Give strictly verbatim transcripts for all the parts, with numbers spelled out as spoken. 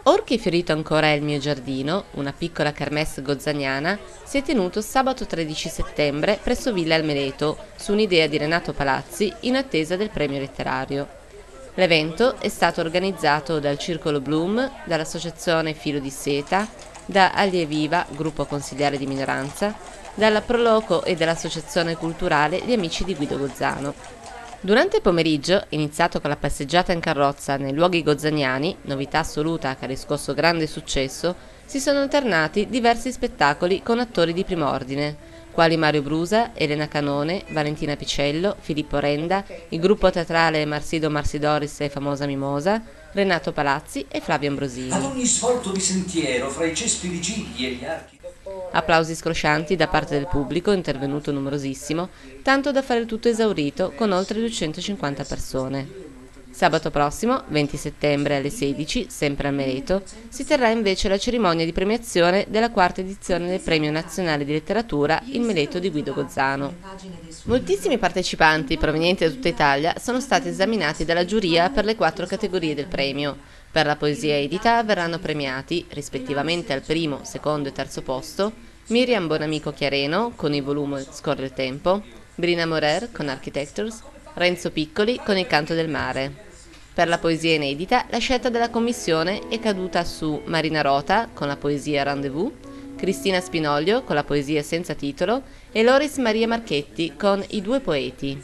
Or che fiorito ancora è il mio giardino, una piccola kermesse gozzaniana, si è tenuto sabato tredici settembre presso Villa Almeleto, su un'idea di Renato Palazzi in attesa del premio letterario. L'evento è stato organizzato dal Circolo Bloom, dall'Associazione Filo di Seta, da Alieviva, gruppo consigliare di minoranza, dalla Proloco e dall'Associazione Culturale Gli Amici di Guido Gozzano. Durante il pomeriggio, iniziato con la passeggiata in carrozza nei luoghi gozzaniani, novità assoluta che ha riscosso grande successo, si sono alternati diversi spettacoli con attori di primo ordine, quali Mario Brusa, Elena Canone, Valentina Picello, Filippo Renda, il gruppo teatrale Marsido Marsidoris e Famosa Mimosa, Renato Palazzi e Flavio Ambrosini. Ad ogni svolto di sentiero, fra i cespi di gigli e gli archi... Applausi scroscianti da parte del pubblico, intervenuto numerosissimo, tanto da fare il tutto esaurito con oltre duecentocinquanta persone. Sabato prossimo, venti settembre alle sedici, sempre a Meleto, si terrà invece la cerimonia di premiazione della quarta edizione del Premio Nazionale di Letteratura Il Meleto di Guido Gozzano. Moltissimi partecipanti provenienti da tutta Italia sono stati esaminati dalla giuria per le quattro categorie del premio. Per la poesia edita verranno premiati, rispettivamente al primo, secondo e terzo posto, Miriam Bonamico Chiareno con il volume Scorre il tempo, Brina Morer con Architectures, Renzo Piccoli con Il canto del mare. Per la poesia inedita la scelta della commissione è caduta su Marina Rota con la poesia Rendezvous, Cristina Spinoglio con la poesia Senza titolo e Loris Maria Marchetti con I due poeti.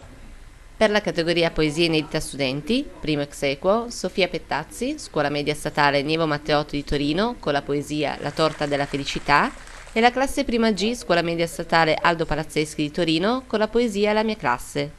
Per la categoria Poesia inedita studenti, primo ex equo, Sofia Pettazzi, Scuola Media Statale Nievo Matteotto di Torino, con la poesia La torta della felicità, e la classe prima G, Scuola Media Statale Aldo Palazzeschi di Torino, con la poesia La mia classe.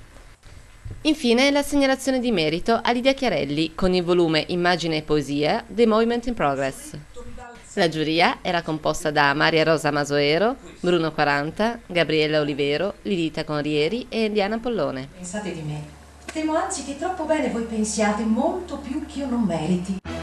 Infine la segnalazione di merito a Lidia Chiarelli, con il volume Immagine e poesia, The Movement in Progress. La giuria era composta da Maria Rosa Masoero, Bruno quaranta, Gabriella Olivero, Lidita Conrieri e Diana Pollone. Pensate di me. Temo anzi che troppo bene voi pensiate, molto più che io non meriti.